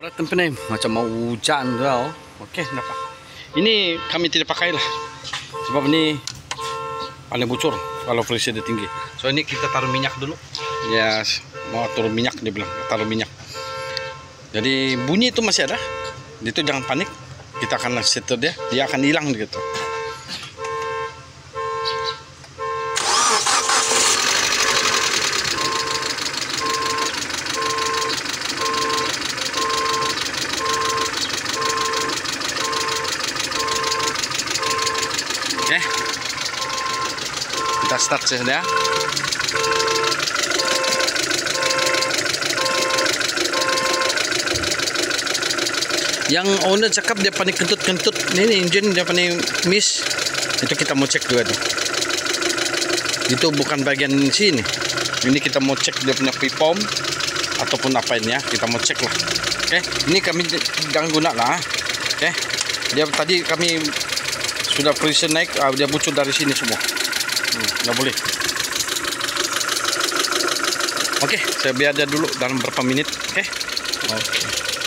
Tempat macam mau hujan tau. Okey, nampak. Ini kami tidak pakai lah. Sebab ini paling bocor kalau pressure dia tinggi. So ini kita taruh minyak dulu. Ya, mau turun minyak dia bilang, taruh minyak. Jadi bunyi itu masih ada. Itu jangan panik. Kita akan setel dia akan hilang gitu. Oke, kita start saja. Yang owner cakap dia panik kentut-kentut. Ini engine dia panik miss. Itu kita mau cek juga tuh. Itu bukan bagian sini. Ini kita mau cek dia punya pipom ataupun apa ini ya. Kita mau cek lah. Oke, ini kami jangan guna lah. Oke, dia tadi kami sudah pressure naik, dia bocor dari sini semua. Nggak boleh. Oke, saya biar dia dulu dalam berapa menit. Oke.